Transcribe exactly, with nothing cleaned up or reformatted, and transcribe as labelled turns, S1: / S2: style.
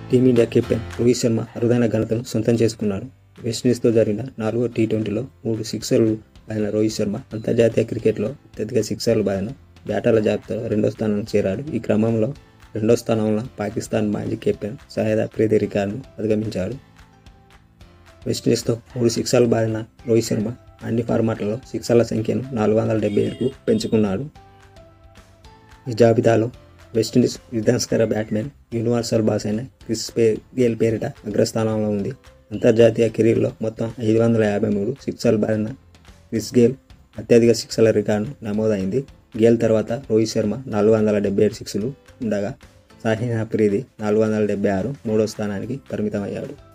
S1: Team India captain Rohit Sharma అరుదైన ఘనతను సొంతం చేసుకున్నాడు. వెస్టిండీస్తో జరిగిన నాలుగో టీ ట్వంటీలో మూడు సిక్సర్లు బాదిన రోహిత్ శర్మ అంతర్జాతీయ క్రికెట్లో అత్యధిక సిక్సర్లు బాదిన బ్యాటర్ల జాబితాలో రెండో స్థానానికి చేరాడు. ఈ క్రమంలో రెండో స్థానంలో పాకిస్తాన్ మాజీ కెప్టెన్ షాహిద్ అఫ్రిది రికార్డును అధిగమించాడు. వెస్టిండీస్తో మూడు సిక్సర్లు బాదిన రోహిత్ శర్మ అన్ని ఫార్మాట్లలో సిక్సర్ల సంఖ్యను నాలుగు వందల డెబ్బై ఏడుకు పెంచుకున్నాడు. ఈ జాబితాలో వెస్టిండీస్ విధ్వంసకర బ్యాట్స్మెన్ యూనివర్సల్ బాస్ అయిన క్రిస్ గేల్ పేరిట అగ్రస్థానంలో ఉంది. అంతర్జాతీయ కెరీర్లో మొత్తం ఐదు వందల యాభై మూడు సిక్సర్లు బాదిన క్రిస్ గేల్ అత్యధిక సిక్సర్ల రికార్డు నమోదైంది. గేల్ తర్వాత రోహిత్ శర్మ నాలుగు వందల డెబ్బై ఏడు సిక్స్లు ఉండగా షాహిద్ అఫ్రిది నాలుగు వందల డెబ్బై ఆరు మూడో స్థానానికి పరిమితమయ్యాడు.